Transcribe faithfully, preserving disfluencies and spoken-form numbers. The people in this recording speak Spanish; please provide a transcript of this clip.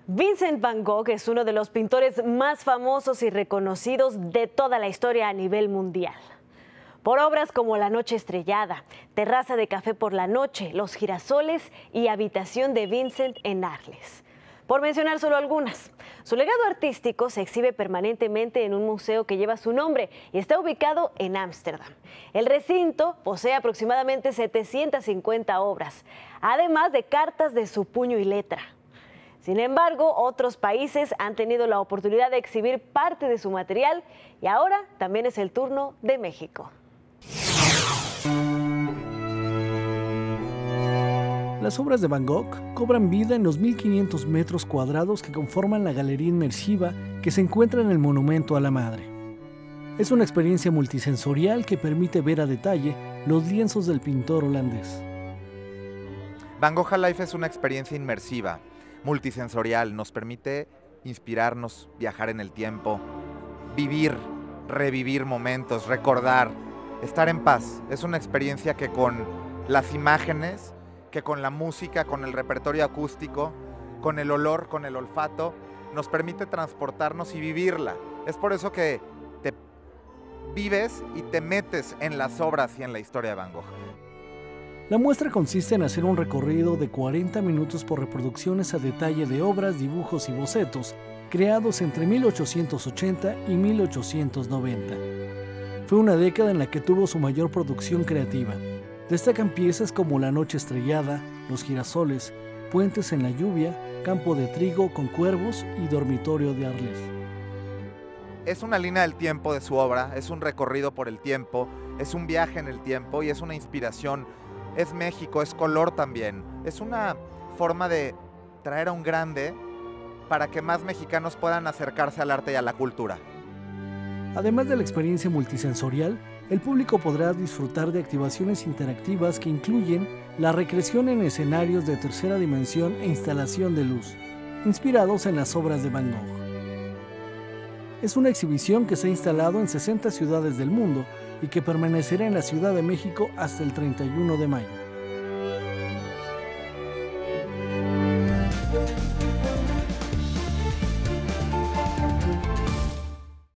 Vincent Van Gogh es uno de los pintores más famosos y reconocidos de toda la historia a nivel mundial. Por obras como La Noche Estrellada, Terraza de Café por la Noche, Los Girasoles y Habitación de Vincent en Arles. Por mencionar solo algunas. Su legado artístico se exhibe permanentemente en un museo que lleva su nombre y está ubicado en Ámsterdam. El recinto posee aproximadamente setecientas cincuenta obras, además de cartas de su puño y letra. Sin embargo, otros países han tenido la oportunidad de exhibir parte de su material y ahora también es el turno de México. Las obras de Van Gogh cobran vida en los mil quinientos metros cuadrados que conforman la galería inmersiva que se encuentra en el Monumento a la Madre. Es una experiencia multisensorial que permite ver a detalle los lienzos del pintor holandés. Van Gogh Alive es una experiencia inmersiva, multisensorial, nos permite inspirarnos, viajar en el tiempo, vivir, revivir momentos, recordar, estar en paz. Es una experiencia que con las imágenes, que con la música, con el repertorio acústico, con el olor, con el olfato, nos permite transportarnos y vivirla. Es por eso que te vives y te metes en las obras y en la historia de Van Gogh. La muestra consiste en hacer un recorrido de cuarenta minutos por reproducciones a detalle de obras, dibujos y bocetos creados entre mil ochocientos ochenta y mil ochocientos noventa. Fue una década en la que tuvo su mayor producción creativa. Destacan piezas como La Noche Estrellada, Los Girasoles, Puentes en la Lluvia, Campo de Trigo con Cuervos y Dormitorio de Arles. Es una línea del tiempo de su obra, es un recorrido por el tiempo, es un viaje en el tiempo y es una inspiración. Es México, es color también. Es una forma de traer a un grande para que más mexicanos puedan acercarse al arte y a la cultura. Además de la experiencia multisensorial, el público podrá disfrutar de activaciones interactivas que incluyen la recreación en escenarios de tercera dimensión e instalación de luz, inspirados en las obras de Van Gogh. Es una exhibición que se ha instalado en sesenta ciudades del mundo y que permanecerá en la Ciudad de México hasta el treinta y uno de mayo.